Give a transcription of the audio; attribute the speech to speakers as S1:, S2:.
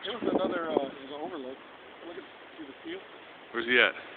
S1: It was another, it was an overlook. Look at, see the seal?
S2: Where's he at?